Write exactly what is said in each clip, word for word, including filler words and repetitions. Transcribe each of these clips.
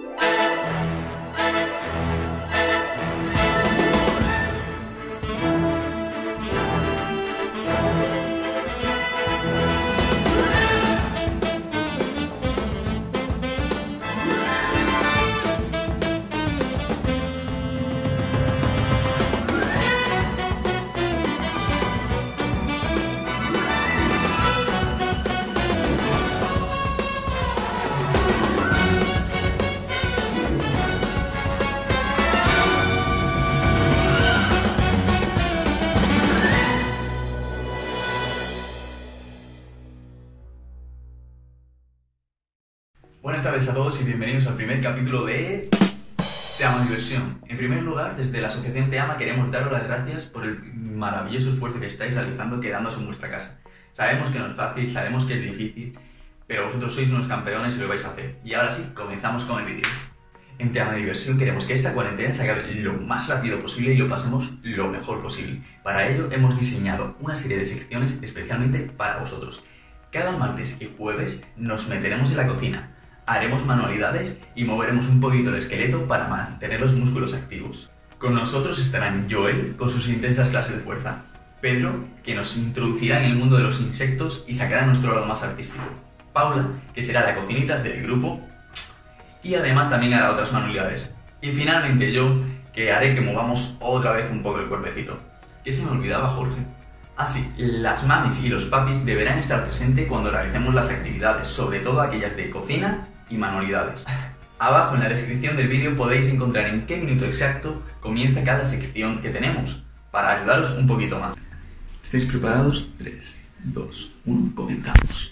Buenas tardes a todos y bienvenidos al primer capítulo de Te Ama Diversión. En primer lugar, desde la asociación Te Ama queremos daros las gracias por el maravilloso esfuerzo que estáis realizando quedándose en vuestra casa. Sabemos que no es fácil, sabemos que es difícil, pero vosotros sois unos campeones y lo vais a hacer. Y ahora sí, comenzamos con el vídeo. En Te Ama Diversión queremos que esta cuarentena se acabe lo más rápido posible y lo pasemos lo mejor posible. Para ello hemos diseñado una serie de secciones especialmente para vosotros. Cada martes y jueves nos meteremos en la cocina, haremos manualidades y moveremos un poquito el esqueleto para mantener los músculos activos. Con nosotros estarán Joel con sus intensas clases de fuerza, Pedro, que nos introducirá en el mundo de los insectos y sacará nuestro lado más artístico, Paula, que será la cocinitas del grupo y además también hará otras manualidades, y finalmente yo, que haré que movamos otra vez un poco el cuerpecito. ¿Qué se me olvidaba, Jorge? Ah sí, las mamis y los papis deberán estar presentes cuando realicemos las actividades, sobre todo aquellas de cocina y manualidades. Abajo en la descripción del vídeo podéis encontrar en qué minuto exacto comienza cada sección que tenemos, para ayudaros un poquito más. ¿Estáis preparados? tres, dos, uno, comenzamos.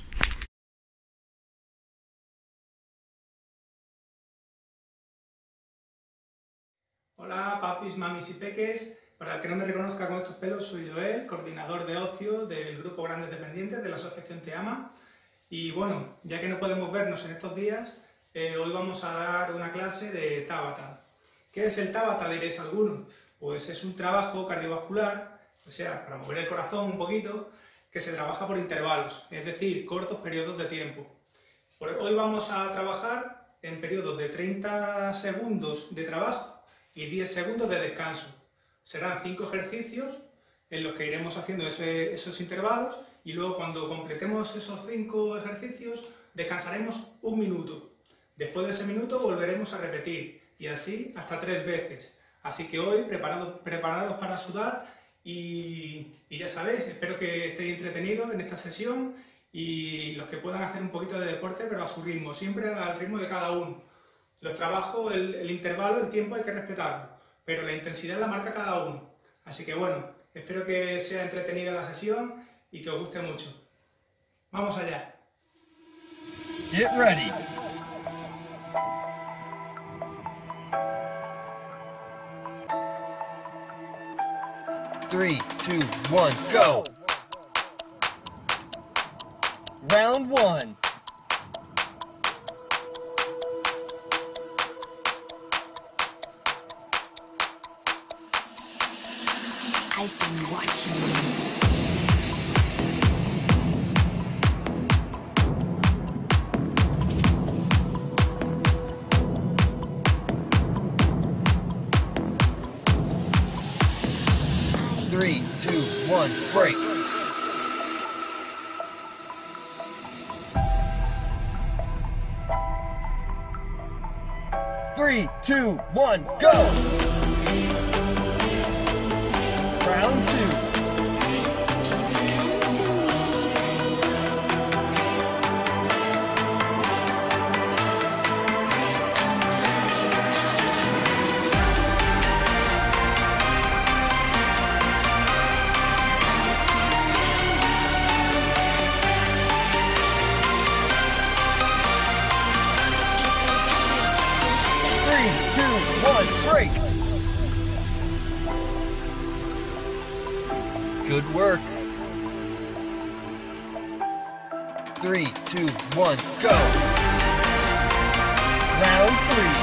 Hola papis, mamis y peques. Para el que no me reconozca con estos pelos, soy Joel, coordinador de ocio del grupo Grandes Dependientes de la asociación Te Ama. Y bueno, ya que no podemos vernos en estos días, eh, hoy vamos a dar una clase de Tabata. ¿Qué es el Tabata? Diréis algunos. Pues es un trabajo cardiovascular, o sea, para mover el corazón un poquito, que se trabaja por intervalos, es decir, cortos periodos de tiempo. Hoy vamos a trabajar en periodos de treinta segundos de trabajo y diez segundos de descanso. Serán cinco ejercicios en los que iremos haciendo ese, esos intervalos y luego cuando completemos esos cinco ejercicios descansaremos un minuto. Después de ese minuto volveremos a repetir y así hasta tres veces. Así que hoy preparados, preparados para sudar y, y ya sabéis, espero que estéis entretenidos en esta sesión y los que puedan hacer un poquito de deporte pero a su ritmo, siempre al ritmo de cada uno. Los trabajos, el, el intervalo, el tiempo hay que respetarlo, pero la intensidad la marca cada uno. Así que bueno, espero que sea entretenida la sesión y que os guste mucho. ¡Vamos allá! Get ready! Three, two, one, go! Round one. I've been watching you. Three, two, one, break. Three, two, one, go! Round two. Three, two, one, break. Good work. Three, two, one, go. Round three.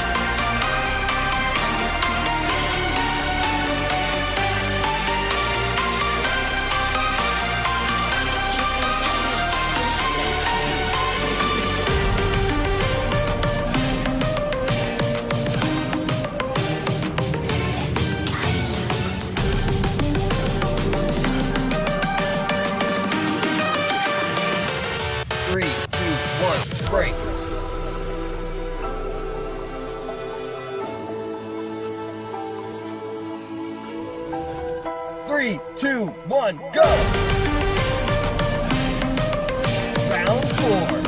Three, two, one, go! Round four.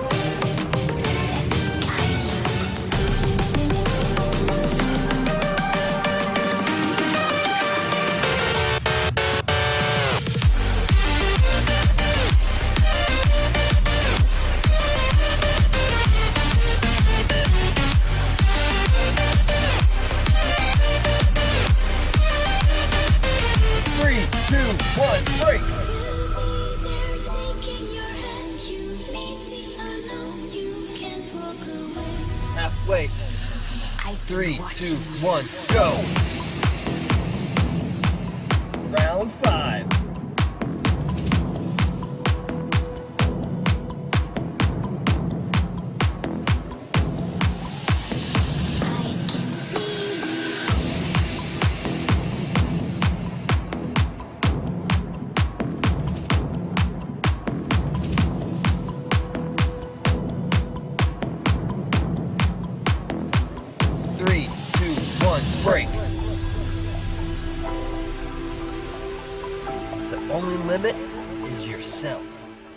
Halfway. Three, two, one, go! Round five. Three, two, one, break. The only limit is yourself.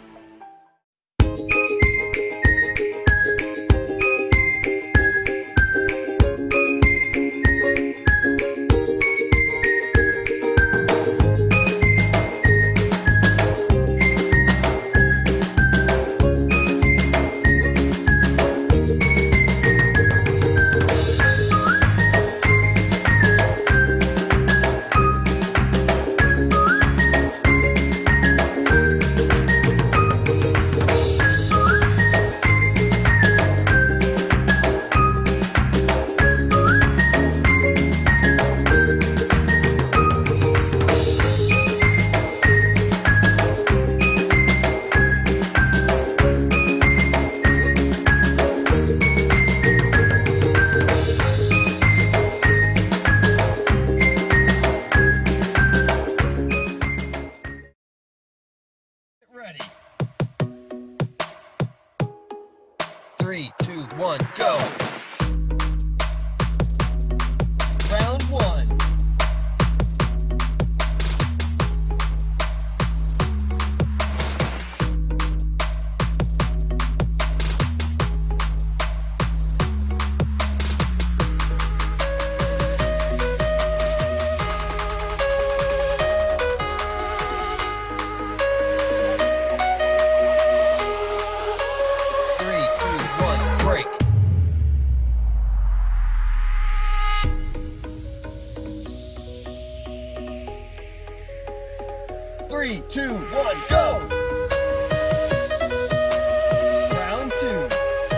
Ready. Three, two, one, go. Round one. Three, two, one, break. Three, two, one, go! Round two.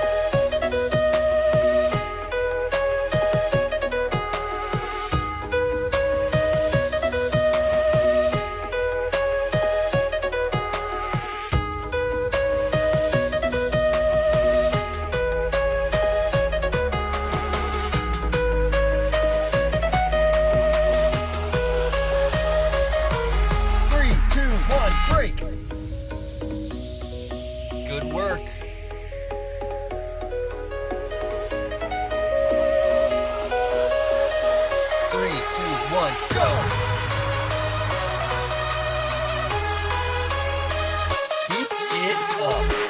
Three, two, one, break. Good work. Three, two, one, go! Keep it up.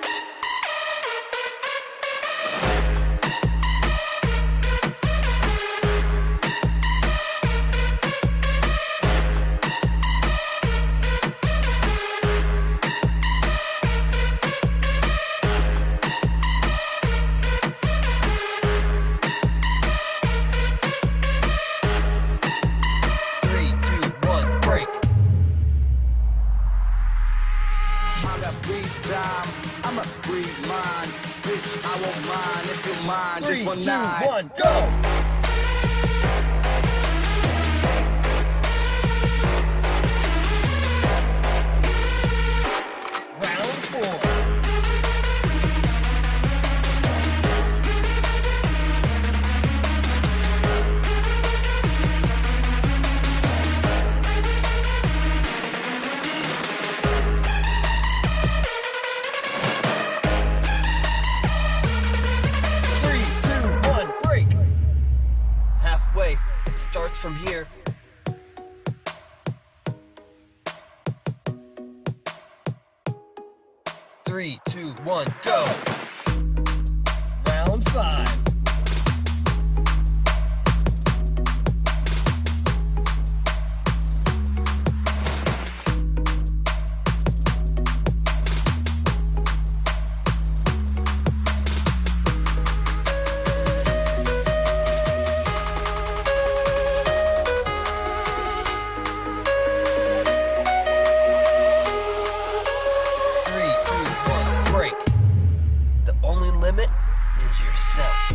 Three, two, one, break. I got free time, I'm a free mind. Bitch, I won't mind if you mind. Three, Just one two, night. one, go! Round four. Three, two, one, break. Halfway. It starts from here. Three, two, one, go. Round five. Three, two, one, break. The only limit is yourself.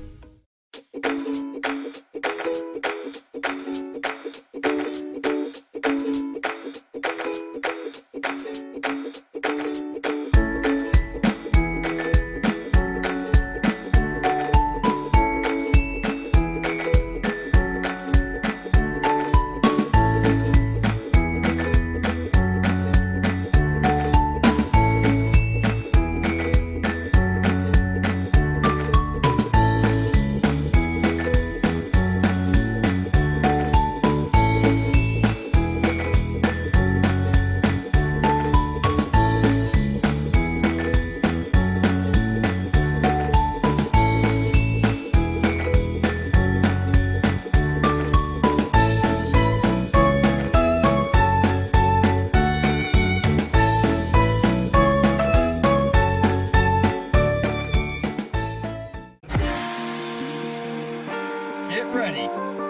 Get ready.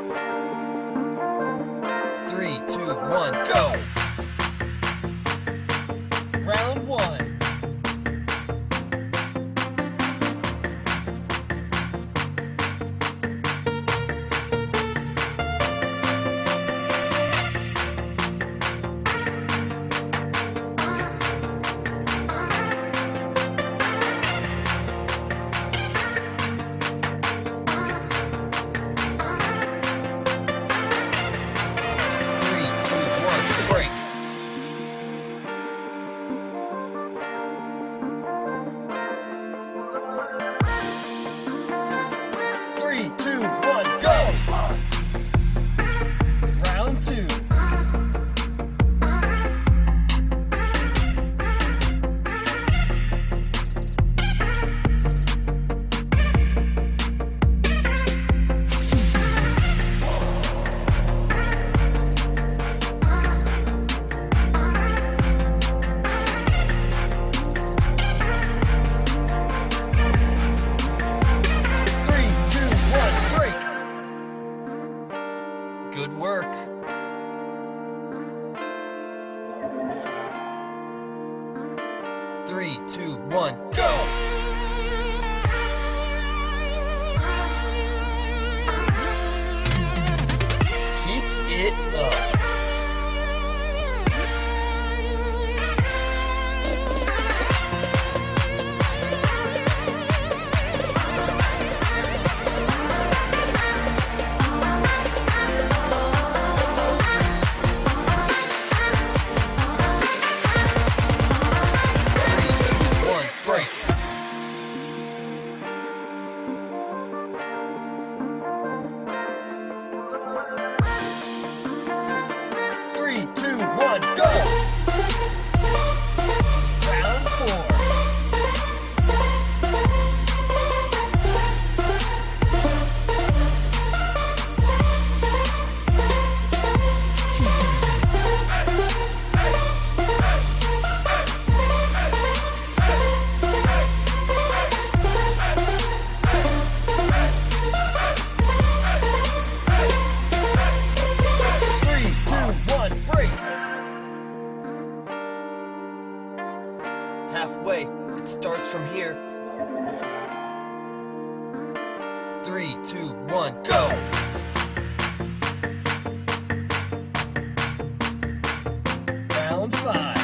Three, two, one, go. Round one. Three, two, one, break. Three, two, one, go. Round two. Three, two, one, break. Good work. Three, two, one, go. Keep it up. Three, two, one, break. Three, two, one, go. Round four. Three, two, one, break. Halfway, it starts from here. Three, two, one, go. Round five.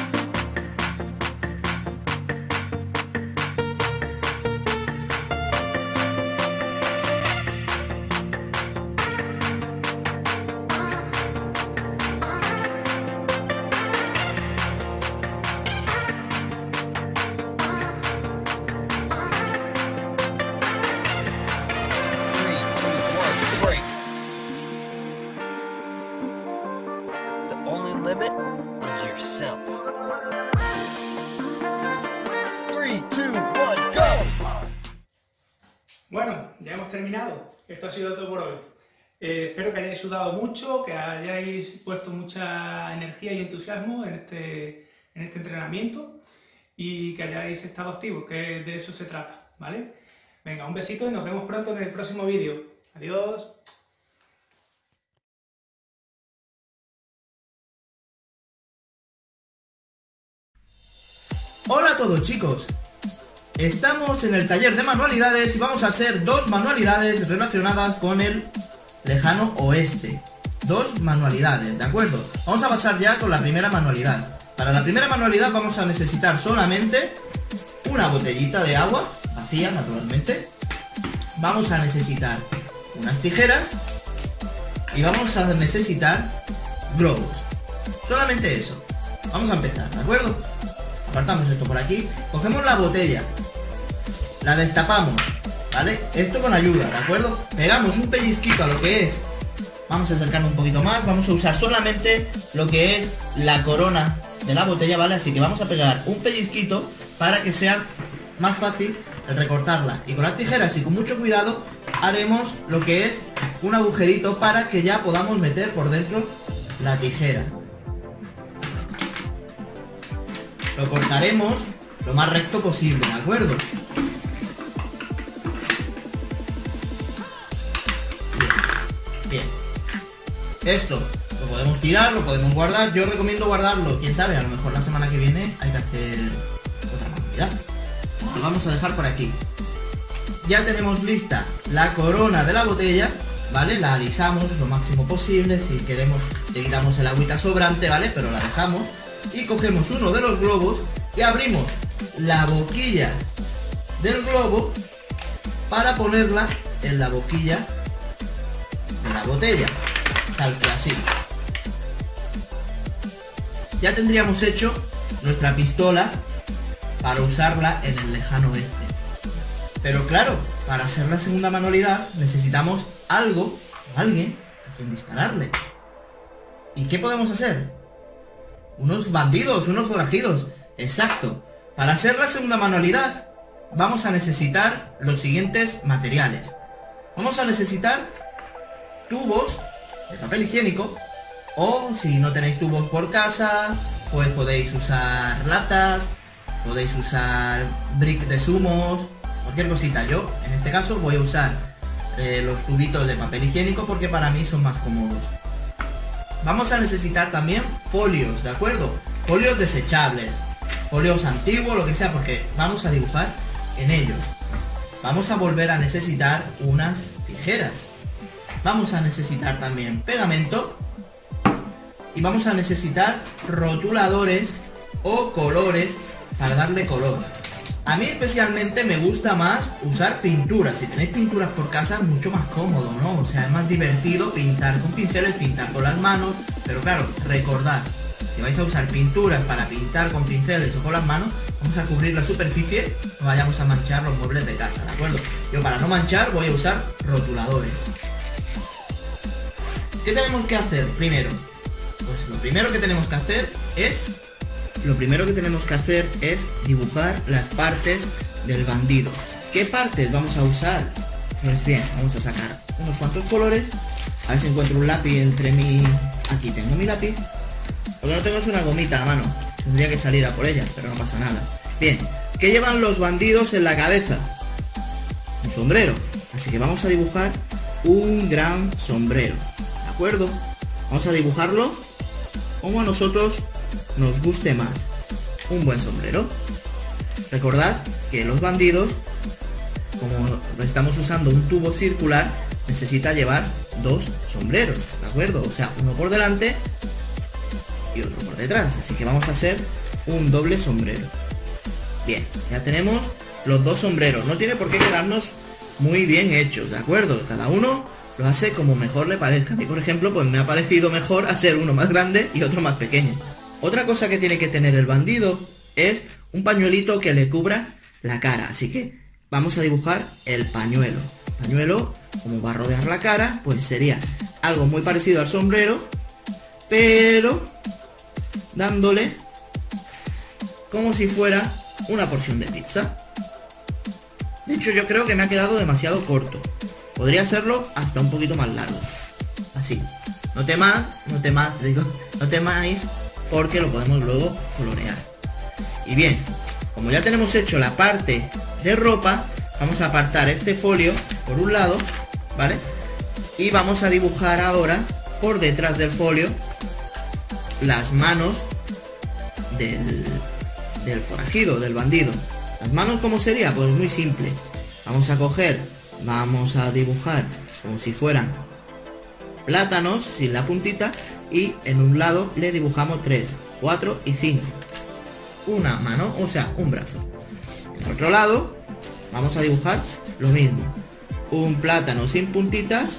Three, two, one, break. Bueno, ya hemos terminado. Esto ha sido todo por hoy. Eh, espero que hayáis sudado mucho, que hayáis puesto mucha energía y entusiasmo en este, en este entrenamiento y que hayáis estado activos, que de eso se trata, ¿vale? Venga, un besito y nos vemos pronto en el próximo vídeo. Adiós. Hola a todos, chicos. Estamos en el taller de manualidades y vamos a hacer dos manualidades relacionadas con el lejano oeste. Dos manualidades, ¿de acuerdo? Vamos a pasar ya con la primera manualidad. Para la primera manualidad vamos a necesitar solamente una botellita de agua, vacía naturalmente. Vamos a necesitar unas tijeras y vamos a necesitar globos. Solamente eso. Vamos a empezar, ¿de acuerdo? Apartamos esto por aquí. Cogemos la botella, la destapamos, ¿vale? Esto con ayuda, ¿de acuerdo? Pegamos un pellizquito a lo que es. Vamos a acercarnos un poquito más. Vamos a usar solamente lo que es la corona de la botella, ¿vale? Así que vamos a pegar un pellizquito para que sea más fácil el recortarla. Y con las tijeras y con mucho cuidado haremos lo que es un agujerito para que ya podamos meter por dentro la tijera. Lo cortaremos lo más recto posible, ¿de acuerdo? Bien, bien. Esto lo podemos tirar, lo podemos guardar. Yo recomiendo guardarlo, quién sabe, a lo mejor la semana que viene hay que hacer otra manualidad. Lo vamos a dejar por aquí. Ya tenemos lista la corona de la botella, ¿vale? La alisamos lo máximo posible. Si queremos le quitamos el agüita sobrante, ¿vale? Pero la dejamos. Y cogemos uno de los globos y abrimos la boquilla del globo para ponerla en la boquilla de la botella, tal que así. Ya tendríamos hecho nuestra pistola para usarla en el lejano oeste. Pero claro, para hacer la segunda manualidad necesitamos algo, alguien a quien dispararle. ¿Y qué podemos hacer? Unos bandidos, unos forajidos. Exacto. Para hacer la segunda manualidad vamos a necesitar los siguientes materiales. Vamos a necesitar tubos de papel higiénico, o si no tenéis tubos por casa, pues podéis usar latas, podéis usar brick de zumos, cualquier cosita. Yo en este caso voy a usar eh, los tubitos de papel higiénico porque para mí son más cómodos. Vamos a necesitar también folios, ¿de acuerdo? Folios desechables, folios antiguos, lo que sea, porque vamos a dibujar en ellos. Vamos a volver a necesitar unas tijeras. Vamos a necesitar también pegamento. Y vamos a necesitar rotuladores o colores para darle color. A mí especialmente me gusta más usar pinturas. Si tenéis pinturas por casa es mucho más cómodo, ¿no? O sea, es más divertido pintar con pinceles, pintar con las manos. Pero claro, recordad, si vais a usar pinturas para pintar con pinceles o con las manos, vamos a cubrir la superficie, no vayamos a manchar los muebles de casa, ¿de acuerdo? Yo para no manchar voy a usar rotuladores. ¿Qué tenemos que hacer primero? Pues lo primero que tenemos que hacer es... Lo primero que tenemos que hacer es dibujar las partes del bandido. ¿Qué partes vamos a usar? Pues bien, vamos a sacar unos cuantos colores. A ver si encuentro un lápiz entre mi... Aquí tengo mi lápiz. Lo que no tengo es una gomita a mano. Tendría que salir a por ella, pero no pasa nada. Bien, ¿qué llevan los bandidos en la cabeza? Un sombrero. Así que vamos a dibujar un gran sombrero. ¿De acuerdo? Vamos a dibujarlo como a nosotros nos guste más. Un buen sombrero. Recordad que los bandidos, como estamos usando un tubo circular, necesita llevar dos sombreros, ¿de acuerdo? O sea, uno por delante y otro por detrás. Así que vamos a hacer un doble sombrero. Bien, ya tenemos los dos sombreros. No tiene por qué quedarnos muy bien hechos, ¿de acuerdo? Cada uno lo hace como mejor le parezca. A mí, por ejemplo, pues me ha parecido mejor hacer uno más grande y otro más pequeño. Otra cosa que tiene que tener el bandido es un pañuelito que le cubra la cara. Así que vamos a dibujar el pañuelo. El pañuelo, como va a rodear la cara, pues sería algo muy parecido al sombrero, pero dándole como si fuera una porción de pizza. De hecho, yo creo que me ha quedado demasiado corto. Podría hacerlo hasta un poquito más largo. Así. No temáis, no temáis, digo, no temáis, porque lo podemos luego colorear. Y bien, como ya tenemos hecho la parte de ropa, vamos a apartar este folio por un lado, ¿vale? Y vamos a dibujar ahora por detrás del folio las manos del, del forajido, del bandido. Las manos, ¿cómo sería? Pues muy simple. Vamos a coger, vamos a dibujar como si fueran plátanos sin la puntita, y en un lado le dibujamos tres, cuatro y cinco. Una mano, o sea, un brazo. En otro lado vamos a dibujar lo mismo. Un plátano sin puntitas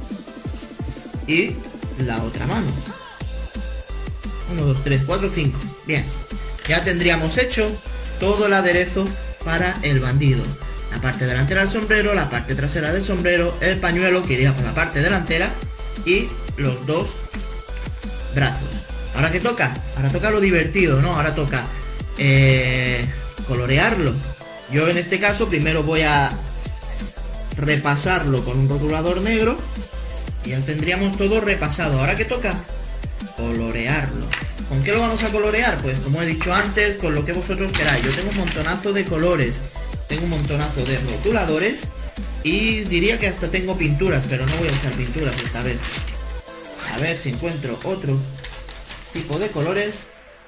y la otra mano. uno, dos, tres, cuatro, cinco. Bien, ya tendríamos hecho todo el aderezo para el bandido. La parte delantera del sombrero, la parte trasera del sombrero, el pañuelo que iría por la parte delantera y los dos brazos. ¿Ahora qué toca? Ahora toca lo divertido, ¿no? Ahora toca eh, colorearlo. Yo en este caso primero voy a repasarlo con un rotulador negro y ya tendríamos todo repasado. ¿Ahora qué toca? Colorearlo. ¿Con qué lo vamos a colorear? Pues como he dicho antes, con lo que vosotros queráis. Yo tengo un montonazo de colores, tengo un montonazo de rotuladores y diría que hasta tengo pinturas, pero no voy a usar pinturas esta vez. A ver si encuentro otro tipo de colores.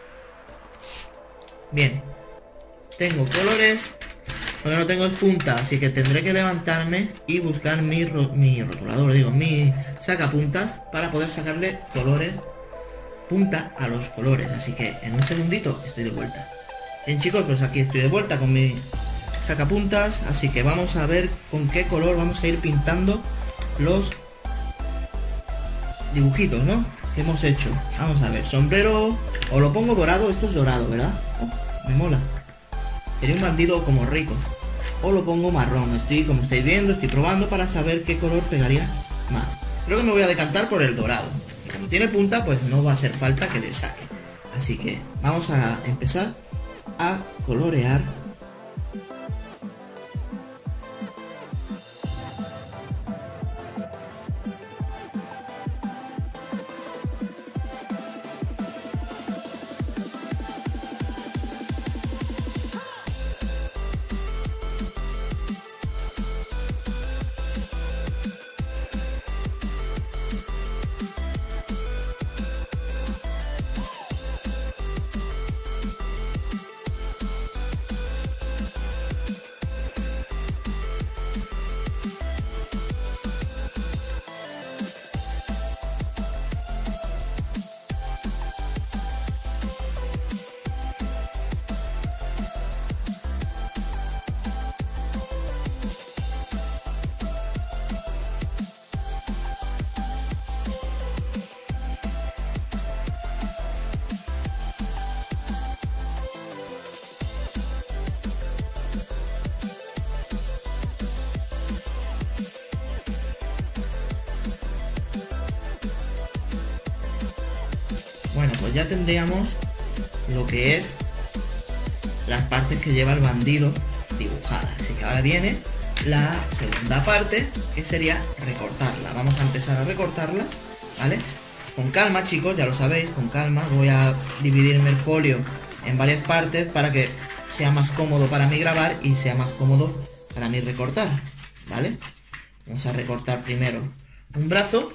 Bien, tengo colores. Lo que no tengo es punta, así que tendré que levantarme y buscar mi, ro mi rotulador, digo, mi sacapuntas para poder sacarle colores, punta a los colores. Así que en un segundito estoy de vuelta. Bien chicos, pues aquí estoy de vuelta con mi sacapuntas, así que vamos a ver con qué color vamos a ir pintando los dibujitos, ¿no? Que hemos hecho. Vamos a ver, sombrero, o lo pongo dorado, esto es dorado, ¿verdad? Oh, me mola. Sería un bandido como rico. O lo pongo marrón. Estoy, como estáis viendo, estoy probando para saber qué color pegaría más. Creo que me voy a decantar por el dorado. Y como tiene punta, pues no va a hacer falta que le saque. Así que vamos a empezar a colorear. Bueno, pues ya tendríamos lo que es las partes que lleva el bandido dibujadas. Así que ahora viene la segunda parte, que sería recortarla. Vamos a empezar a recortarlas, ¿vale? Con calma, chicos, ya lo sabéis, con calma. Voy a dividirme el folio en varias partes para que sea más cómodo para mí grabar y sea más cómodo para mí recortar, ¿vale? Vamos a recortar primero un brazo.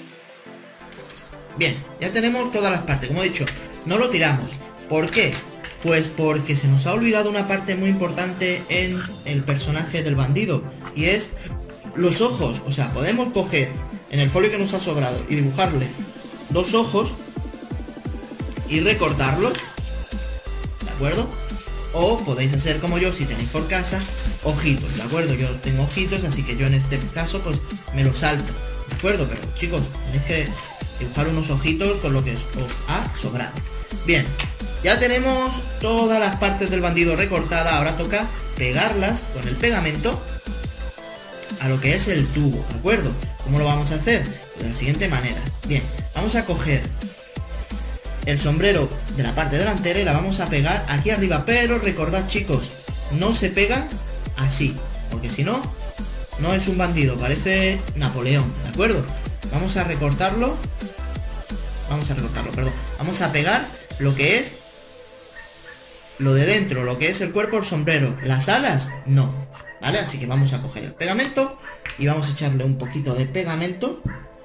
Bien, ya tenemos todas las partes. Como he dicho, no lo tiramos. ¿Por qué? Pues porque se nos ha olvidado una parte muy importante en el personaje del bandido, y es los ojos. O sea, podemos coger en el folio que nos ha sobrado y dibujarle dos ojos y recortarlos, ¿de acuerdo? O podéis hacer como yo, si tenéis por casa, ojitos, ¿de acuerdo? Yo tengo ojitos, así que yo en este caso pues me lo salto, ¿de acuerdo? Pero chicos, tenéis que dibujar unos ojitos con lo que os ha sobrado. Bien, ya tenemos todas las partes del bandido recortadas. Ahora toca pegarlas con el pegamento a lo que es el tubo, ¿de acuerdo? ¿Cómo lo vamos a hacer? Pues de la siguiente manera. Bien, vamos a coger el sombrero de la parte delantera y la vamos a pegar aquí arriba. Pero recordad, chicos, no se pega así, porque si no, no es un bandido, parece Napoleón, ¿de acuerdo? Vamos a recortarlo. Vamos a recortarlo, perdón. Vamos a pegar lo que es lo de dentro, lo que es el cuerpo, el sombrero. Las alas, no, ¿vale? Así que vamos a coger el pegamento y vamos a echarle un poquito de pegamento.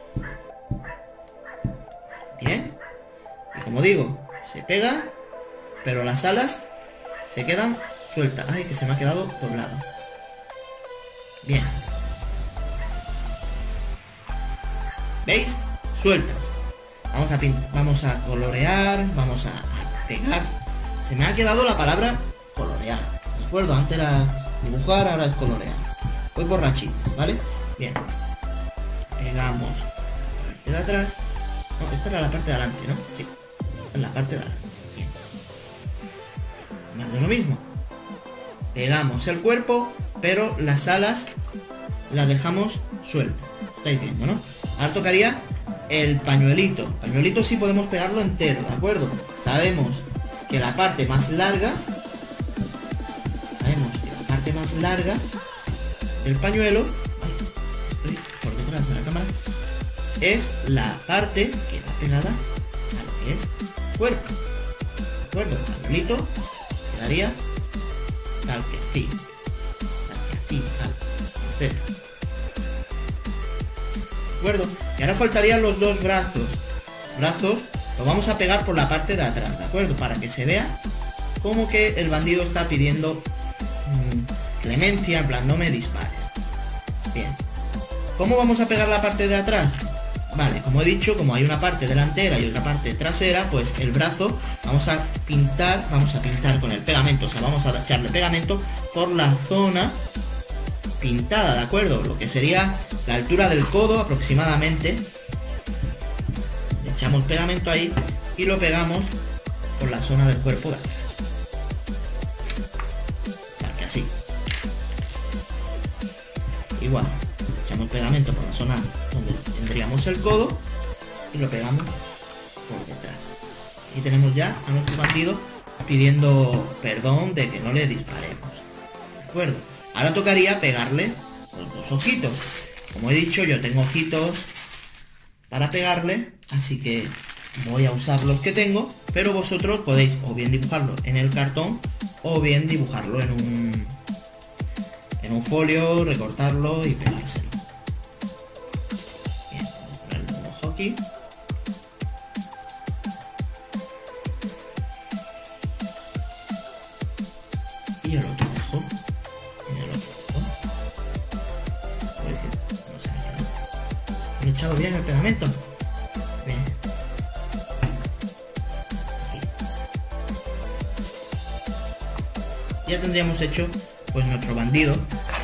Bien. Y como digo, se pega, pero las alas se quedan sueltas. Ay, que se me ha quedado doblado. Bien. ¿Veis? Sueltas. Vamos a pintar, vamos a colorear, vamos a, a pegar. Se me ha quedado la palabra colorear, ¿de acuerdo? Antes era dibujar, ahora es colorear. Voy borrachito, ¿vale? Bien. Pegamos la parte de atrás. No, esta era la parte de adelante, ¿no? Sí, esta es la parte de adelante. Bien. Más de lo mismo. Pegamos el cuerpo, pero las alas las dejamos sueltas. Estáis viendo, ¿no? Ahora tocaría el pañuelito. Pañuelito sí podemos pegarlo entero, ¿de acuerdo? Sabemos que la parte más larga, sabemos que la parte más larga del pañuelo, ay, estoy por detrás de la cámara, es la parte que va pegada a lo que es cuerpo, ¿de acuerdo? El pañuelito quedaría tal que así, tal que así, tal, etcétera. ¿De acuerdo? Y ahora faltarían los dos brazos. Brazos lo vamos a pegar por la parte de atrás, ¿de acuerdo? Para que se vea como que el bandido está pidiendo mmm, clemencia, en plan, no me dispares. Bien. ¿Cómo vamos a pegar la parte de atrás? Vale, como he dicho, como hay una parte delantera y otra parte trasera, pues el brazo vamos a pintar, vamos a pintar con el pegamento, o sea, vamos a echarle pegamento por la zona pintada, ¿de acuerdo? Lo que sería la altura del codo aproximadamente. Le echamos pegamento ahí y lo pegamos por la zona del cuerpo de atrás. Tal que así. Igual, echamos pegamento por la zona donde tendríamos el codo y lo pegamos por detrás. Y tenemos ya a nuestro bandido pidiendo perdón de que no le disparemos. ¿De acuerdo? Ahora tocaría pegarle los dos ojitos. Como he dicho, yo tengo ojitos para pegarle, así que voy a usar los que tengo, pero vosotros podéis o bien dibujarlo en el cartón o bien dibujarlo en un en un folio, recortarlo y pegárselo. Bien, vamos a ponerle un ojo aquí. Y el otro ojo en el otro ojo. No se me ha quedado. ¿He echado bien el pegamento? Bien. Aquí. Ya tendríamos hecho pues nuestro bandido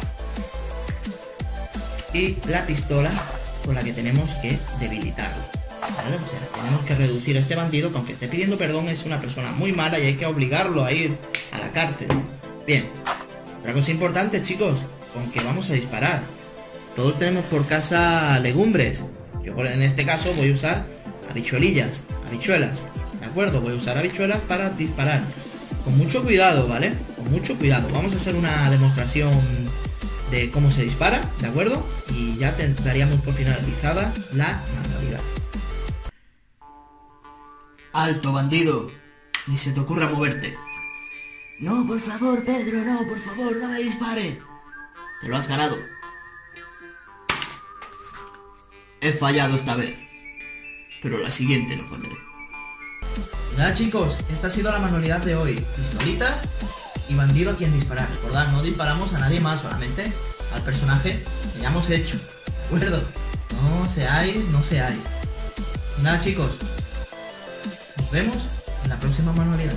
y la pistola con la que tenemos que debilitarlo, ¿vale? O sea, tenemos que reducir a este bandido, que aunque esté pidiendo perdón es una persona muy mala y hay que obligarlo a ir a la cárcel. Bien, otra cosa importante, chicos, con que vamos a disparar. Todos tenemos por casa legumbres. Yo en este caso voy a usar habichuelillas, habichuelas, ¿de acuerdo? Voy a usar habichuelas para disparar. Con mucho cuidado, ¿vale? Con mucho cuidado. Vamos a hacer una demostración de cómo se dispara, ¿de acuerdo? Y ya te daríamos por finalizada la manualidad. ¡Alto, bandido! Ni se te ocurra moverte. No, por favor, Pedro, no, por favor, no me dispare. Te lo has ganado. He fallado esta vez, pero la siguiente no fallaré. Y nada chicos, esta ha sido la manualidad de hoy. Pistolita y bandido a quien disparar. Recordad, no disparamos a nadie más, solamente al personaje que ya hemos hecho. ¿De acuerdo? No seáis, no seáis. Y nada chicos, nos vemos en la próxima manualidad.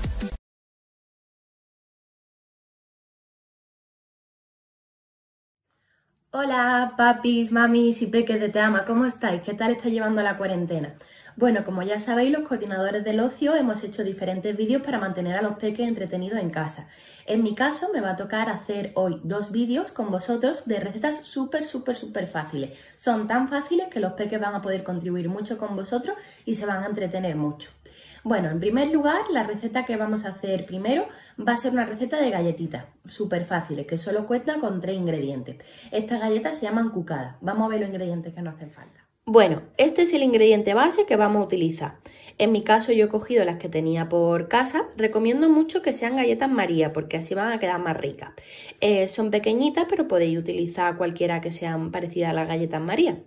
Hola papis, mamis y peques de Te Ama, ¿cómo estáis? ¿Qué tal está llevando la cuarentena? Bueno, como ya sabéis, los coordinadores del ocio hemos hecho diferentes vídeos para mantener a los peques entretenidos en casa. En mi caso me va a tocar hacer hoy dos vídeos con vosotros de recetas súper, súper, súper fáciles. Son tan fáciles que los peques van a poder contribuir mucho con vosotros y se van a entretener mucho. Bueno, en primer lugar, la receta que vamos a hacer primero va a ser una receta de galletitas, súper fáciles, que solo cuenta con tres ingredientes. Estas galletas se llaman cucadas. Vamos a ver los ingredientes que nos hacen falta. Bueno, este es el ingrediente base que vamos a utilizar. En mi caso yo he cogido las que tenía por casa. Recomiendo mucho que sean galletas María porque así van a quedar más ricas. Eh, son pequeñitas, pero podéis utilizar cualquiera que sean parecidas a las galletas María.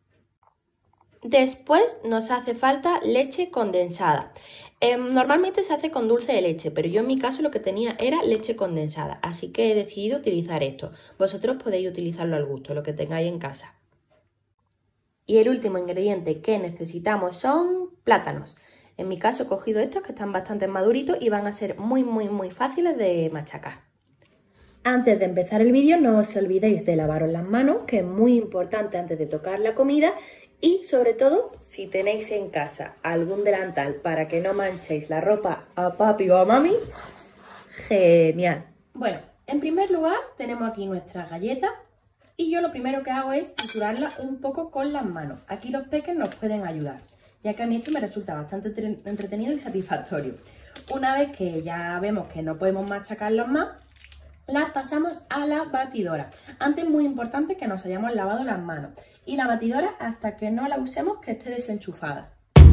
Después nos hace falta leche condensada. Eh, normalmente se hace con dulce de leche, pero yo en mi caso lo que tenía era leche condensada, así que he decidido utilizar esto. Vosotros podéis utilizarlo al gusto, lo que tengáis en casa. Y el último ingrediente que necesitamos son plátanos. En mi caso he cogido estos que están bastante maduritos y van a ser muy muy muy fáciles de machacar. Antes de empezar el vídeo no os olvidéis de lavaros las manos, que es muy importante antes de tocar la comida. Y sobre todo, si tenéis en casa algún delantal para que no manchéis la ropa a papi o a mami, genial. Bueno, en primer lugar tenemos aquí nuestras galletas y yo lo primero que hago es triturarlas un poco con las manos. Aquí los peques nos pueden ayudar, ya que a mí esto me resulta bastante entretenido y satisfactorio. Una vez que ya vemos que no podemos machacarlos más, las pasamos a la batidora. Antes es muy importante que nos hayamos lavado las manos. Y la batidora hasta que no la usemos que esté desenchufada.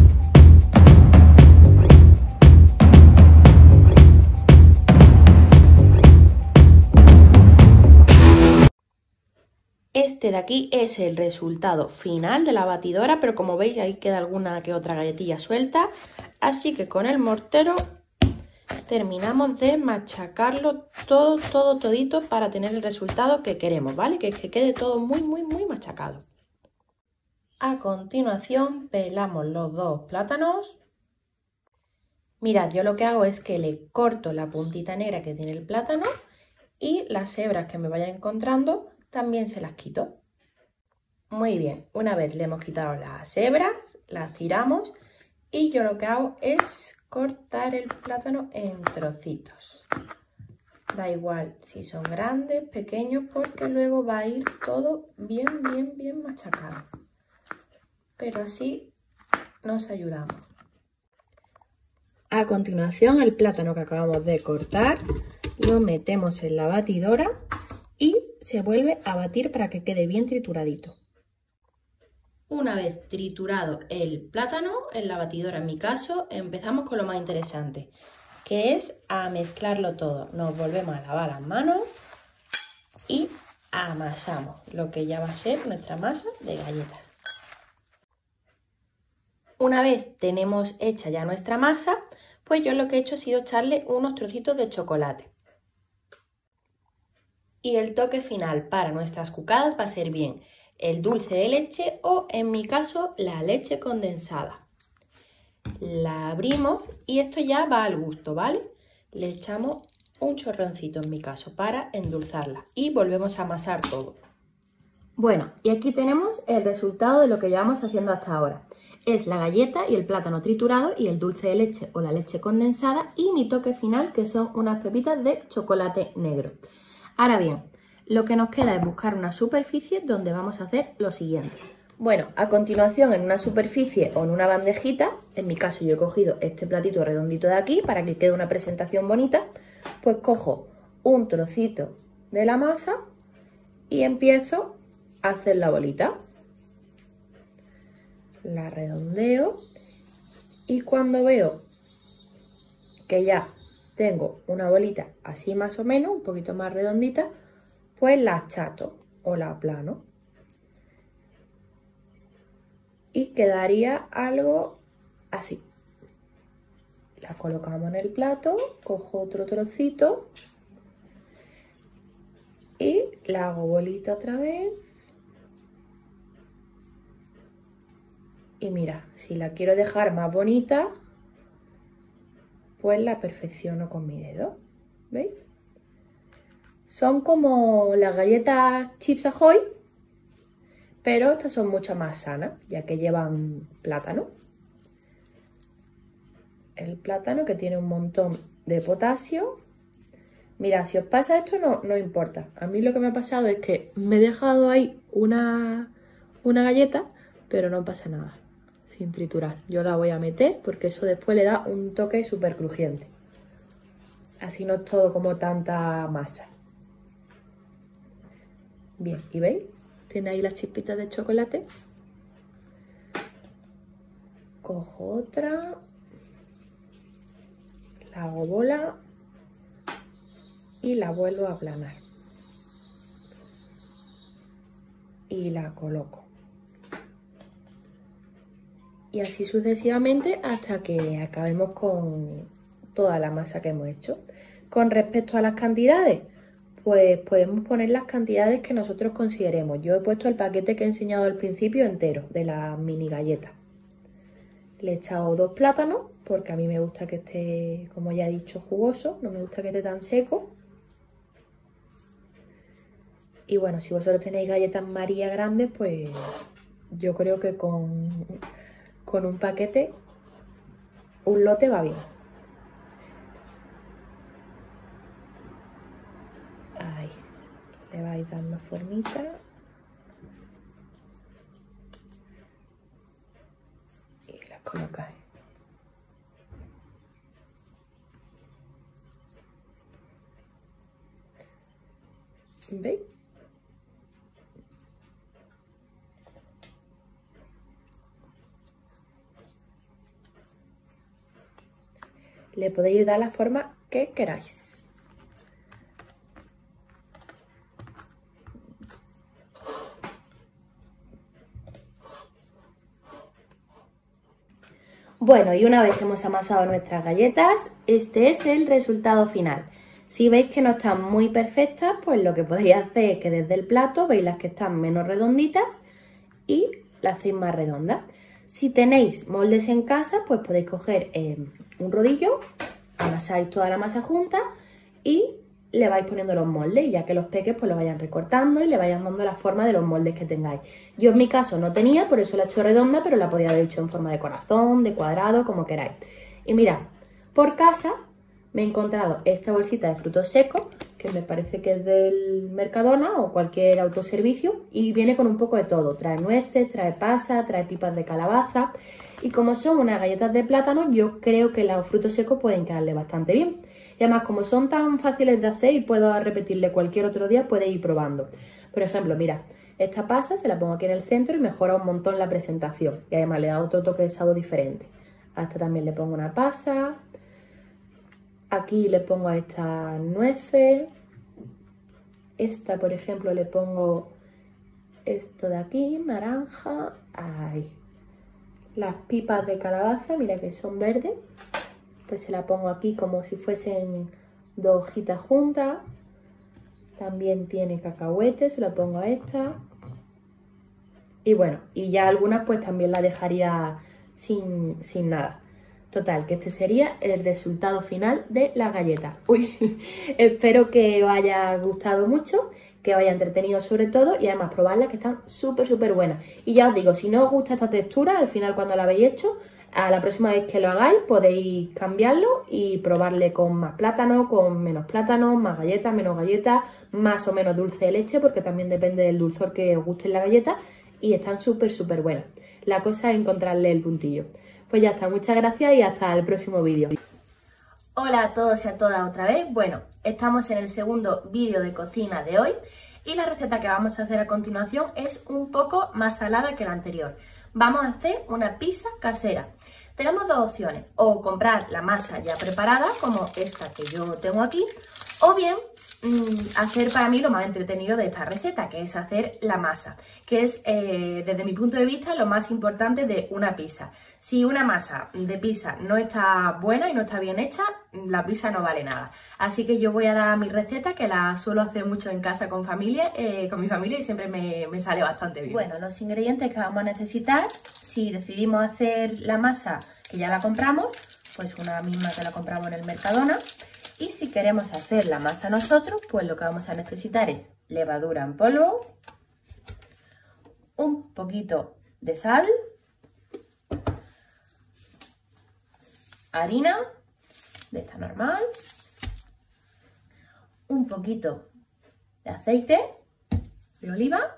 Este de aquí es el resultado final de la batidora, pero como veis ahí queda alguna que otra galletilla suelta. Así que con el mortero terminamos de machacarlo todo, todo, todito para tener el resultado que queremos, ¿vale? Que, que quede todo muy, muy, muy machacado. A continuación pelamos los dos plátanos. Mirad, yo lo que hago es que le corto la puntita negra que tiene el plátano y las hebras que me vaya encontrando también se las quito. Muy bien, una vez le hemos quitado las hebras, las tiramos y yo lo que hago es cortar el plátano en trocitos. Da igual si son grandes, pequeños, porque luego va a ir todo bien, bien, bien machacado. Pero así nos ayudamos. A continuación, el plátano que acabamos de cortar lo metemos en la batidora y se vuelve a batir para que quede bien trituradito. Una vez triturado el plátano en la batidora, en mi caso, empezamos con lo más interesante, que es a mezclarlo todo. Nos volvemos a lavar las manos y amasamos lo que ya va a ser nuestra masa de galletas. Una vez tenemos hecha ya nuestra masa, pues yo lo que he hecho ha sido echarle unos trocitos de chocolate. Y el toque final para nuestras cucadas va a ser bien el dulce de leche o, en mi caso, la leche condensada. La abrimos y esto ya va al gusto, ¿vale? Le echamos un chorroncito en mi caso para endulzarla y volvemos a amasar todo. Bueno, y aquí tenemos el resultado de lo que llevamos haciendo hasta ahora. Es la galleta y el plátano triturado y el dulce de leche o la leche condensada y mi toque final, que son unas pepitas de chocolate negro. Ahora bien, lo que nos queda es buscar una superficie donde vamos a hacer lo siguiente. Bueno, a continuación en una superficie o en una bandejita, en mi caso yo he cogido este platito redondito de aquí para que quede una presentación bonita, pues cojo un trocito de la masa y empiezo a hacer la bolita. La redondeo y cuando veo que ya tengo una bolita así más o menos, un poquito más redondita, pues la achato o la aplano y quedaría algo así. La colocamos en el plato, cojo otro trocito y la hago bolita otra vez. Y mira, si la quiero dejar más bonita, pues la perfecciono con mi dedo. ¿Veis? Son como las galletas Chips Ahoy, pero estas son mucho más sanas, ya que llevan plátano. El plátano que tiene un montón de potasio. Mira, si os pasa esto no, no importa. A mí lo que me ha pasado es que me he dejado ahí una, una galleta, pero no pasa nada, sin triturar. Yo la voy a meter porque eso después le da un toque súper crujiente. Así no es todo como tanta masa. Bien, ¿y veis? Tiene ahí las chispitas de chocolate. Cojo otra. La hago bola. Y la vuelvo a aplanar. Y la coloco. Y así sucesivamente hasta que acabemos con toda la masa que hemos hecho. Con respecto a las cantidades, pues podemos poner las cantidades que nosotros consideremos. Yo he puesto el paquete que he enseñado al principio entero, de las mini galletas. Le he echado dos plátanos, porque a mí me gusta que esté, como ya he dicho, jugoso. No me gusta que esté tan seco. Y bueno, si vosotros tenéis galletas María grandes, pues yo creo que con, con un paquete, un lote va bien. Ahí, le vais dando formita. Y las colocáis. ¿Veis? Le podéis dar la forma que queráis. Bueno, y una vez que hemos amasado nuestras galletas, este es el resultado final. Si veis que no están muy perfectas, pues lo que podéis hacer es que desde el plato veis las que están menos redonditas y las hacéis más redondas. Si tenéis moldes en casa, pues podéis coger eh, un rodillo, amasáis toda la masa junta y le vais poniendo los moldes, y ya que los peques pues los vayan recortando y le vayan dando la forma de los moldes que tengáis. Yo en mi caso no tenía, por eso la he hecho redonda, pero la podía haber hecho en forma de corazón, de cuadrado, como queráis. Y mirad, por casa me he encontrado esta bolsita de frutos secos, que me parece que es del Mercadona o cualquier autoservicio, y viene con un poco de todo. Trae nueces, trae pasas, trae pipas de calabaza, y como son unas galletas de plátano, yo creo que los frutos secos pueden quedarle bastante bien. Y además, como son tan fáciles de hacer y puedo repetirle cualquier otro día, podéis ir probando. Por ejemplo, mirad, esta pasa se la pongo aquí en el centro y mejora un montón la presentación. Y además le da otro toque de sabor diferente. A esta también le pongo una pasa. Aquí le pongo a estas nueces. Esta, por ejemplo, le pongo esto de aquí, naranja. Ahí. Las pipas de calabaza, mira que son verdes. Pues se la pongo aquí como si fuesen dos hojitas juntas. También tiene cacahuetes, se la pongo a esta. Y bueno, y ya algunas pues también la dejaría sin, sin nada. Total, que este sería el resultado final de las galletas. Uy, espero que os haya gustado mucho, que os haya entretenido sobre todo, y además probarlas, que están súper súper buenas. Y ya os digo, si no os gusta esta textura, al final cuando la habéis hecho, a la próxima vez que lo hagáis podéis cambiarlo y probarle con más plátano, con menos plátano, más galletas, menos galletas, más o menos dulce de leche, porque también depende del dulzor que os guste en la galleta, y están súper súper buenas. La cosa es encontrarle el puntillo. Pues ya está, muchas gracias y hasta el próximo vídeo. Hola a todos y a todas otra vez. Bueno, estamos en el segundo vídeo de cocina de hoy y la receta que vamos a hacer a continuación es un poco más salada que la anterior. Vamos a hacer una pizza casera. Tenemos dos opciones, o comprar la masa ya preparada, como esta que yo tengo aquí, O bien mmm, hacer para mí lo más entretenido de esta receta, que es hacer la masa, que es eh, desde mi punto de vista lo más importante de una pizza. Si una masa de pizza no está buena y no está bien hecha, la pizza no vale nada. Así que yo voy a dar mi receta, que la suelo hacer mucho en casa con familia, eh, con mi familia, y siempre me, me sale bastante bien. Bueno, los ingredientes que vamos a necesitar, si decidimos hacer la masa que ya la compramos, pues una misma que la compramos en el Mercadona. Y si queremos hacer la masa nosotros, pues lo que vamos a necesitar es levadura en polvo, un poquito de sal, harina de esta normal, un poquito de aceite de oliva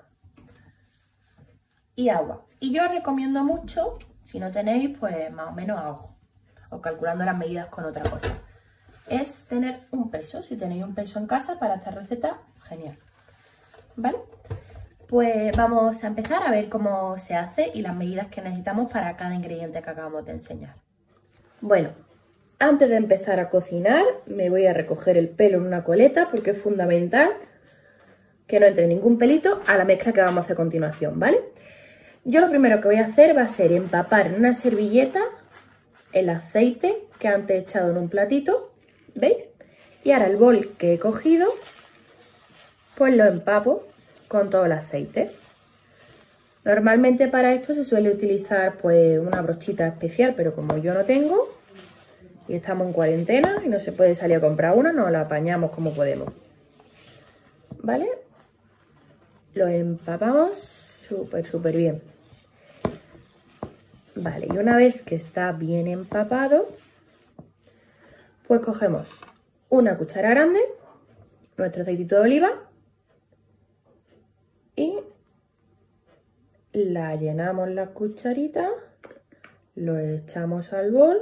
y agua. Y yo os recomiendo mucho, si no tenéis, pues más o menos a ojo, o calculando las medidas con otra cosa, es tener un peso. Si tenéis un peso en casa para esta receta, genial, ¿vale? Pues vamos a empezar a ver cómo se hace y las medidas que necesitamos para cada ingrediente que acabamos de enseñar. Bueno, antes de empezar a cocinar me voy a recoger el pelo en una coleta, porque es fundamental que no entre ningún pelito a la mezcla que vamos a hacer a continuación, ¿vale? Yo lo primero que voy a hacer va a ser empapar en una servilleta el aceite que antes he echado en un platito, ¿veis? Y ahora el bol que he cogido, pues lo empapo con todo el aceite. Normalmente para esto se suele utilizar pues una brochita especial, pero como yo no tengo y estamos en cuarentena y no se puede salir a comprar una, nos la apañamos como podemos, ¿vale? Lo empapamos súper súper bien. Vale, y una vez que está bien empapado, pues cogemos una cuchara grande, nuestro aceitito de oliva, y la llenamos la cucharita, lo echamos al bol,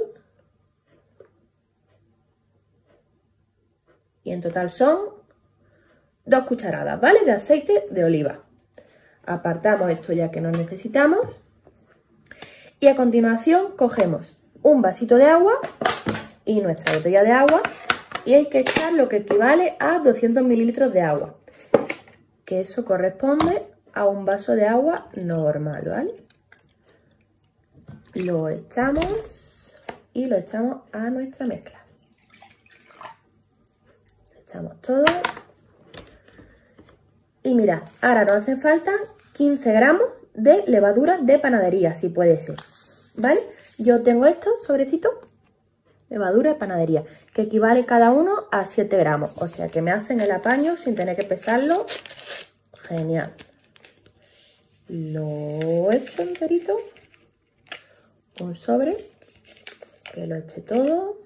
y en total son dos cucharadas, ¿vale? De aceite de oliva. Apartamos esto ya que no necesitamos. Y a continuación cogemos un vasito de agua y nuestra botella de agua, y hay que echar lo que equivale a doscientos mililitros de agua, que eso corresponde a un vaso de agua normal, ¿vale? Lo echamos y lo echamos a nuestra mezcla. Echamos todo. Y mirad, ahora nos hace falta quince gramos de levadura de panadería, si puede ser, ¿vale? Yo tengo estos sobrecitos, levadura de panadería, que equivale cada uno a siete gramos, o sea que me hacen el apaño sin tener que pesarlo, genial. Lo echo enterito, un sobre, que lo eche todo.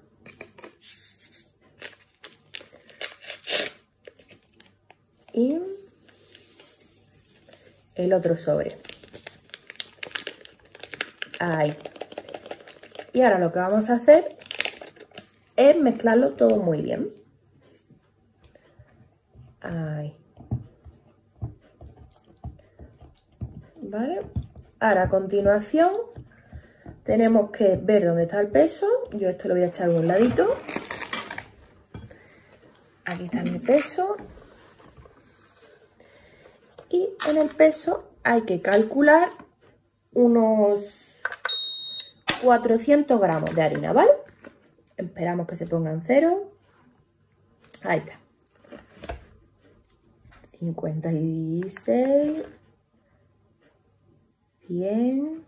Y el otro sobre. Ahí. Y ahora lo que vamos a hacer es mezclarlo todo muy bien. Ahí. ¿Vale? Ahora a continuación tenemos que ver dónde está el peso. Yo esto lo voy a echar a un ladito. Aquí está mi peso. Y en el peso hay que calcular unos cuatrocientos gramos de harina, ¿vale? Esperamos que se ponga en cero. Ahí está. cincuenta y seis. cien.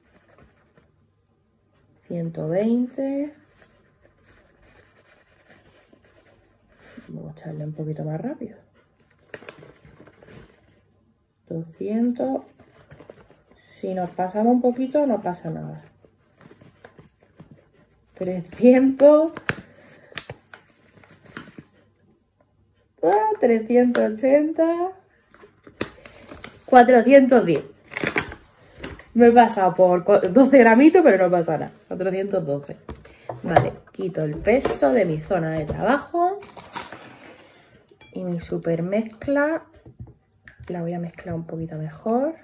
ciento veinte. Vamos a echarle un poquito más rápido. doscientos. Si nos pasamos un poquito no pasa nada. trescientos. Ah, trescientos ochenta. cuatrocientos diez. Me he pasado por doce gramitos, pero no pasa nada. cuatrocientos doce. Vale, quito el peso de mi zona de trabajo. Y mi super mezcla la voy a mezclar un poquito mejor.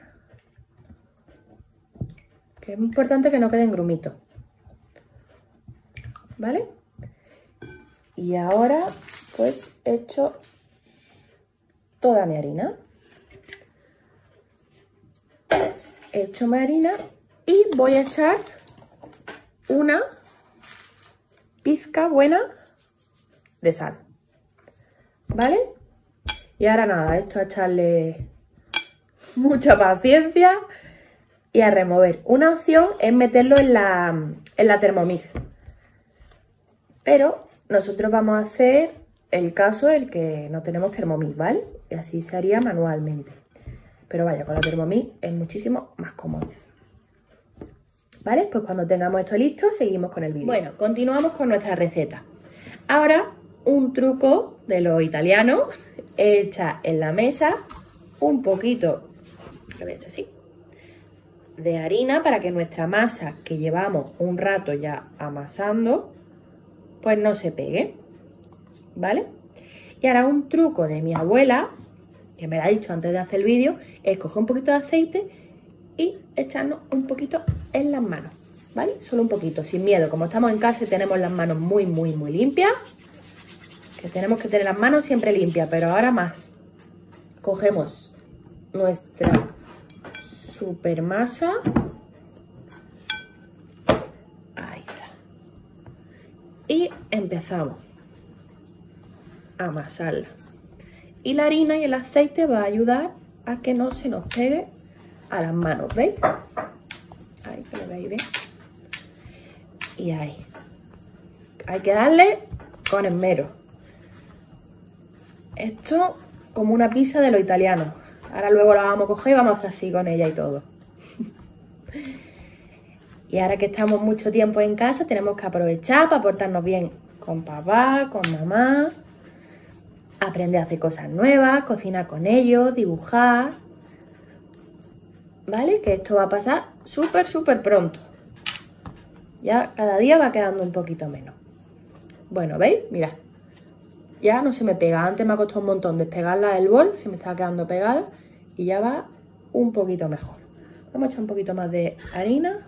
Que es importante que no queden grumitos. ¿Vale? Y ahora pues echo toda mi harina. Echo mi harina y voy a echar una pizca buena de sal, ¿vale? Y ahora nada, esto a echarle mucha paciencia y a remover. Una opción es meterlo en la, en la Thermomix, pero nosotros vamos a hacer el caso el que no tenemos Thermomix, ¿vale? Y así se haría manualmente. Pero vaya, con la Thermomix es muchísimo más cómodo. ¿Vale? Pues cuando tengamos esto listo, seguimos con el vídeo. Bueno, continuamos con nuestra receta. Ahora, un truco de los italianos. Echa en la mesa un poquito, lo voy a echar así, de harina para que nuestra masa, que llevamos un rato ya amasando, pues no se pegue, ¿vale? Y ahora un truco de mi abuela, que me lo ha dicho antes de hacer el vídeo, es coger un poquito de aceite y echarnos un poquito en las manos, ¿vale? Solo un poquito, sin miedo. Como estamos en casa y tenemos las manos muy, muy, muy limpias, que tenemos que tener las manos siempre limpias, pero ahora más. Cogemos nuestra super masa. Ahí está. Y empezamos a amasarla. Y la harina y el aceite va a ayudar a que no se nos pegue a las manos, ¿veis? Ahí, que lo veis bien. Y ahí. Hay que darle con esmero. Esto como una pizza de los italianos. Ahora luego la vamos a coger y vamos a hacer así con ella y todo. Y ahora que estamos mucho tiempo en casa, tenemos que aprovechar para portarnos bien con papá, con mamá. Aprender a hacer cosas nuevas, cocinar con ellos, dibujar. ¿Vale? Que esto va a pasar súper, súper pronto. Ya cada día va quedando un poquito menos. Bueno, ¿veis? Mirad. Ya no se me pega. Antes me ha costado un montón despegarla del bol. Se me estaba quedando pegada. Y ya va un poquito mejor. Vamos a echar un poquito más de harina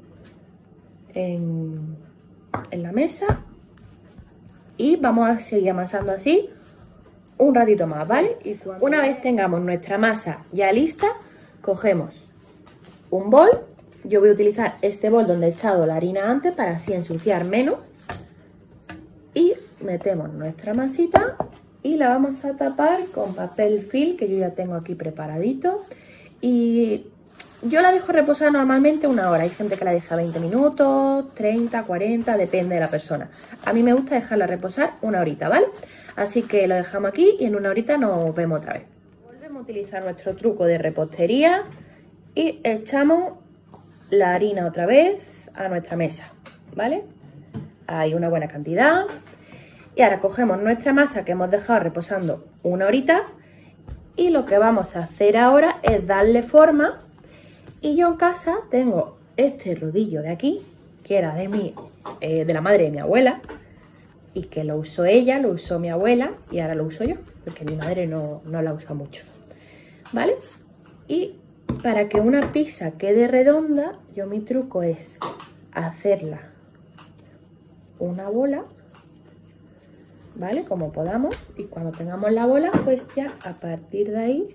en, en la mesa. Y vamos a seguir amasando así un ratito más, ¿vale? Y cuando... Una vez tengamos nuestra masa ya lista, cogemos un bol. Yo voy a utilizar este bol donde he echado la harina antes para así ensuciar menos. Y metemos nuestra masita y la vamos a tapar con papel film que yo ya tengo aquí preparadito. Y yo la dejo reposar normalmente una hora. Hay gente que la deja veinte minutos, treinta, cuarenta, depende de la persona. A mí me gusta dejarla reposar una horita, ¿vale? Así que lo dejamos aquí y en una horita nos vemos otra vez. Volvemos a utilizar nuestro truco de repostería y echamos la harina otra vez a nuestra mesa, ¿vale? Hay una buena cantidad. Y ahora cogemos nuestra masa que hemos dejado reposando una horita y lo que vamos a hacer ahora es darle forma. Y yo en casa tengo este rodillo de aquí, que era de, mi, eh, de la madre de mi abuela, y que lo usó ella, lo usó mi abuela y ahora lo uso yo, porque mi madre no, no la usa mucho, ¿vale? Y para que una pizza quede redonda, yo mi truco es hacerla una bola, ¿vale? Como podamos, y cuando tengamos la bola, pues ya a partir de ahí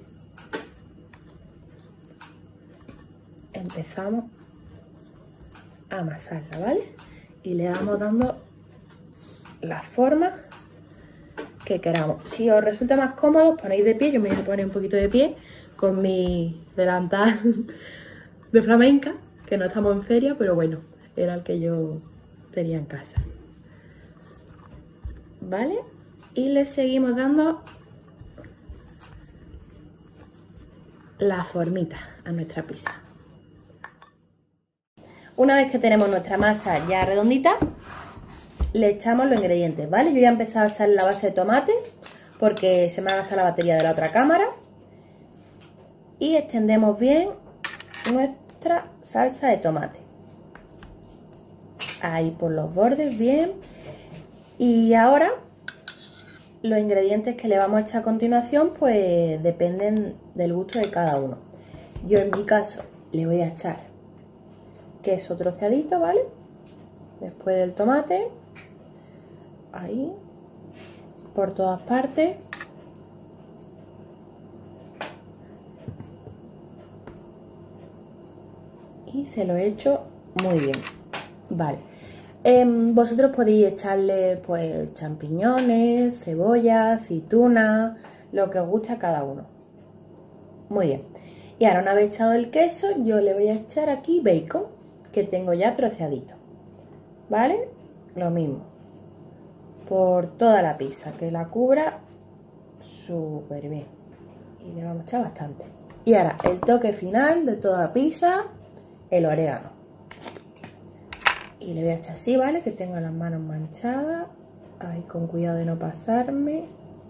empezamos a amasarla, ¿vale? Y le vamos dando la forma que queramos. Si os resulta más cómodo, os ponéis de pie. Yo me voy a poner un poquito de pie con mi delantal de flamenca, que no estamos en feria, pero bueno, era el que yo tenía en casa, ¿vale? Y le seguimos dando la formita a nuestra pizza. Una vez que tenemos nuestra masa ya redondita, le echamos los ingredientes, ¿vale? Yo ya he empezado a echar la base de tomate porque se me ha gastado la batería de la otra cámara. Y extendemos bien nuestra salsa de tomate. Ahí por los bordes, bien. Y ahora los ingredientes que le vamos a echar a continuación pues dependen del gusto de cada uno. Yo en mi caso le voy a echar queso troceadito, ¿vale? Después del tomate. Ahí. por todas partes. Y se lo he hecho muy bien. Vale. Eh, vosotros podéis echarle pues champiñones, cebolla, aceituna, lo que os guste a cada uno. Muy bien. Y ahora una vez echado el queso, yo le voy a echar aquí bacon, que tengo ya troceadito. ¿Vale? Lo mismo. Por toda la pizza, que la cubra súper bien. Y le vamos a echar bastante. Y ahora el toque final de toda pizza, el orégano. Y le voy a echar así, ¿vale? Que tengo las manos manchadas. Ahí con cuidado de no pasarme.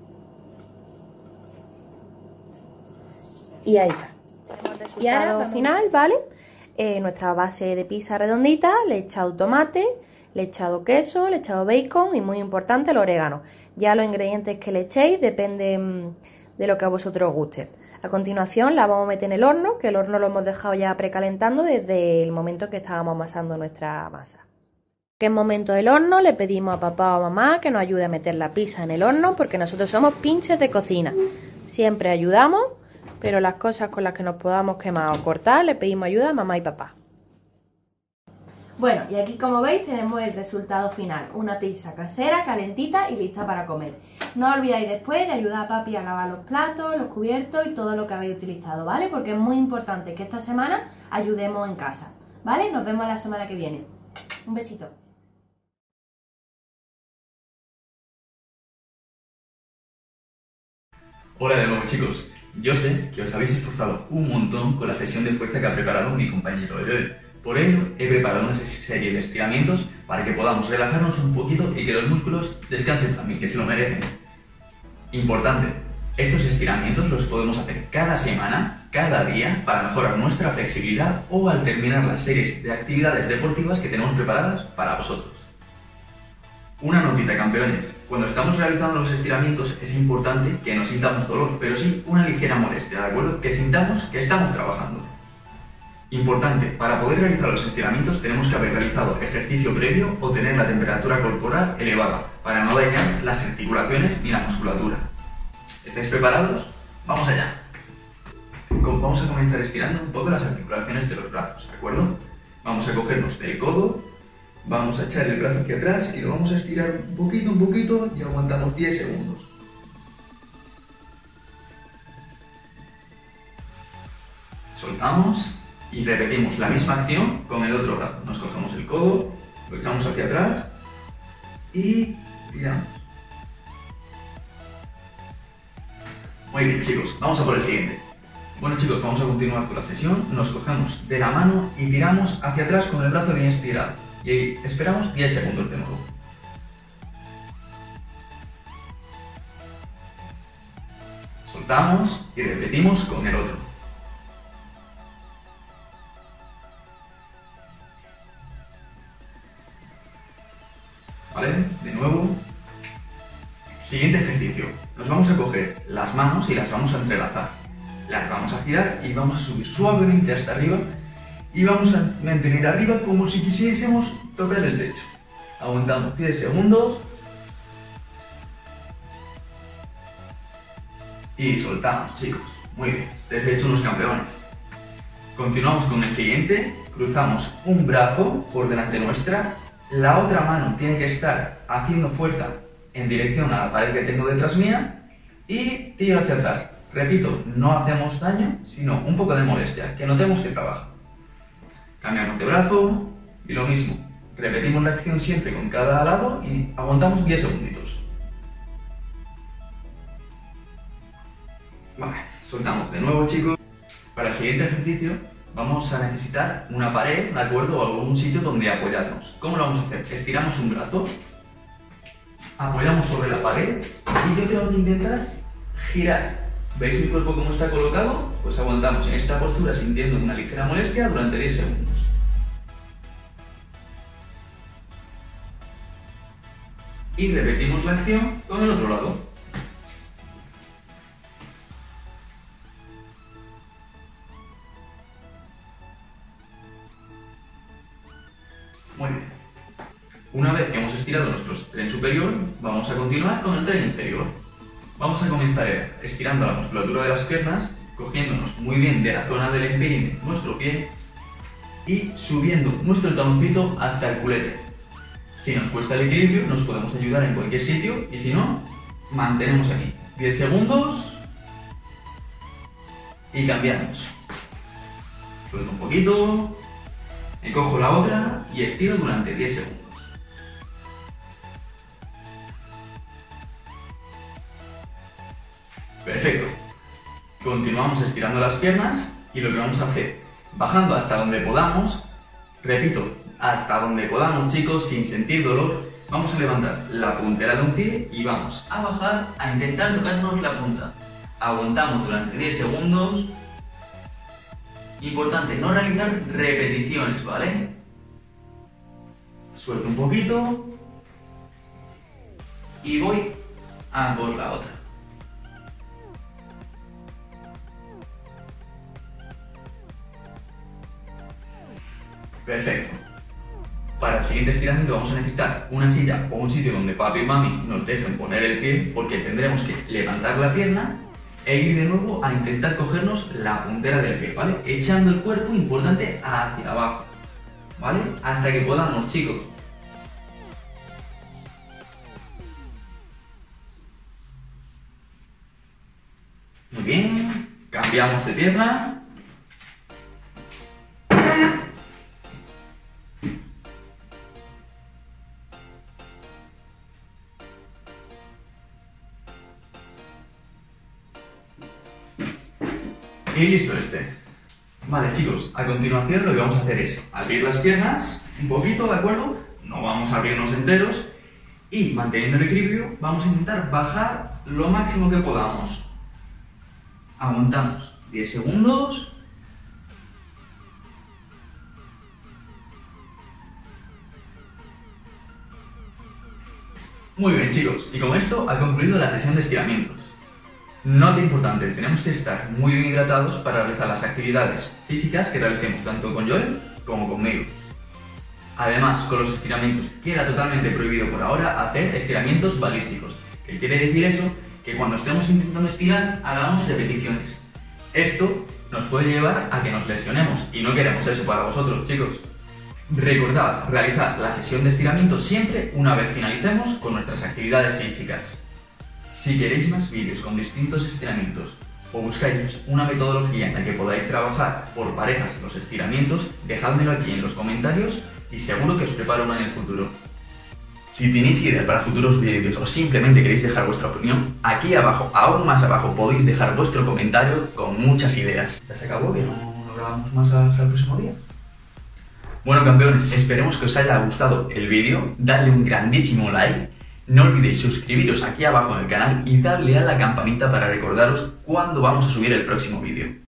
Y ahí está. Y ahora al final, ¿vale? Eh, nuestra base de pizza redondita, le he echado tomate, le he echado queso, le he echado bacon y muy importante el orégano. Ya los ingredientes que le echéis dependen de lo que a vosotros os guste. A continuación la vamos a meter en el horno, que el horno lo hemos dejado ya precalentando desde el momento que estábamos amasando nuestra masa. Que en momento del horno le pedimos a papá o a mamá que nos ayude a meter la pizza en el horno, porque nosotros somos pinches de cocina. Siempre ayudamos, pero las cosas con las que nos podamos quemar o cortar le pedimos ayuda a mamá y papá. Bueno, y aquí como veis tenemos el resultado final, una pizza casera, calentita y lista para comer. No os olvidéis después de ayudar a papi a lavar los platos, los cubiertos y todo lo que habéis utilizado, ¿vale? Porque es muy importante que esta semana ayudemos en casa, ¿vale? Nos vemos la semana que viene. Un besito. Hola de nuevo, chicos. Yo sé que os habéis esforzado un montón con la sesión de fuerza que ha preparado mi compañero Joel. Por ello, he preparado una serie de estiramientos para que podamos relajarnos un poquito y que los músculos descansen también, que se lo merecen. Importante, estos estiramientos los podemos hacer cada semana, cada día, para mejorar nuestra flexibilidad o al terminar las series de actividades deportivas que tenemos preparadas para vosotros. Una notita, campeones. Cuando estamos realizando los estiramientos es importante que no sintamos dolor, pero sí una ligera molestia, ¿de acuerdo? Que sintamos que estamos trabajando. Importante, para poder realizar los estiramientos tenemos que haber realizado ejercicio previo o tener la temperatura corporal elevada, para no dañar las articulaciones ni la musculatura. ¿Estáis preparados? ¡Vamos allá! Vamos a comenzar estirando un poco las articulaciones de los brazos, ¿de acuerdo? Vamos a cogernos del codo, vamos a echar el brazo hacia atrás y lo vamos a estirar un poquito, un poquito y aguantamos diez segundos. Soltamos y repetimos la misma acción con el otro brazo. Nos cogemos el codo, lo echamos hacia atrás y tiramos. Muy bien, chicos, vamos a por el siguiente. Bueno, chicos, vamos a continuar con la sesión. Nos cogemos de la mano y tiramos hacia atrás con el brazo bien estirado. Y esperamos diez segundos de nuevo. Soltamos y repetimos con el otro. ¿Vale? De nuevo. Siguiente ejercicio. Nos vamos a coger las manos y las vamos a entrelazar. Las vamos a girar y vamos a subir suavemente hasta arriba. Y vamos a mantener arriba como si quisiésemos tocar el techo. Aguantamos diez segundos. Y soltamos, chicos. Muy bien, les he hecho unos campeones. Continuamos con el siguiente. Cruzamos un brazo por delante nuestra. La otra mano tiene que estar haciendo fuerza en dirección a la pared que tengo detrás mía. Y tiro hacia atrás. Repito, no hacemos daño, sino un poco de molestia, que notemos que trabaja. Cambiamos de brazo y lo mismo. Repetimos la acción siempre con cada lado y aguantamos diez segunditos. Vale, soltamos de nuevo, chicos. Para el siguiente ejercicio vamos a necesitar una pared, ¿de acuerdo? O algún sitio donde apoyarnos. ¿Cómo lo vamos a hacer? Estiramos un brazo, apoyamos sobre la pared y yo tengo que intentar girar. ¿Veis mi cuerpo cómo está colocado? Pues aguantamos en esta postura sintiendo una ligera molestia durante diez segundos. Y repetimos la acción con el otro lado. Muy bien. Una vez que hemos estirado nuestro tren superior, vamos a continuar con el tren inferior. Vamos a comenzar estirando la musculatura de las piernas, cogiéndonos muy bien de la zona del empeine nuestro pie y subiendo nuestro taloncito hasta el culete. Si nos cuesta el equilibrio, nos podemos ayudar en cualquier sitio y si no, mantenemos aquí diez segundos y cambiamos. Suelto un poquito, me cojo la otra y estiro durante diez segundos. Perfecto. Continuamos estirando las piernas y lo que vamos a hacer, bajando hasta donde podamos, repito, hasta donde podamos, chicos, sin sentir dolor, vamos a levantar la puntera de un pie y vamos a bajar a intentar tocarnos la punta. Aguantamos durante diez segundos. Importante no realizar repeticiones, ¿vale? Suelto un poquito y voy a por la otra. Perfecto. Para el siguiente estiramiento vamos a necesitar una silla o un sitio donde papi y mami nos dejen poner el pie, porque tendremos que levantar la pierna e ir de nuevo a intentar cogernos la puntera del pie, ¿vale? Echando el cuerpo, importante, hacia abajo, ¿vale? Hasta que podamos, chicos. Muy bien, cambiamos de pierna. Y listo este. Vale, chicos, a continuación lo que vamos a hacer es abrir las piernas un poquito, ¿de acuerdo? No vamos a abrirnos enteros y manteniendo el equilibrio vamos a intentar bajar lo máximo que podamos. Aguantamos diez segundos. Muy bien, chicos, y con esto ha concluido la sesión de estiramientos. Nota importante, tenemos que estar muy bien hidratados para realizar las actividades físicas que realicemos tanto con Joel como conmigo. Además, con los estiramientos queda totalmente prohibido por ahora hacer estiramientos balísticos. ¿Qué quiere decir eso? Que cuando estemos intentando estirar, hagamos repeticiones. Esto nos puede llevar a que nos lesionemos y no queremos eso para vosotros, chicos. Recordad realizar la sesión de estiramiento siempre una vez finalicemos con nuestras actividades físicas. Si queréis más vídeos con distintos estiramientos o buscáis una metodología en la que podáis trabajar por parejas los estiramientos, dejádmelo aquí en los comentarios y seguro que os preparo uno en el futuro. Si tenéis ideas para futuros vídeos o simplemente queréis dejar vuestra opinión, aquí abajo, aún más abajo, podéis dejar vuestro comentario con muchas ideas. ¿Ya se acabó? ¿Que no lo grabamos más hasta el próximo día? Bueno, campeones, esperemos que os haya gustado el vídeo, dadle un grandísimo like. No olvidéis suscribiros aquí abajo en el canal y darle a la campanita para recordaros cuándo vamos a subir el próximo vídeo.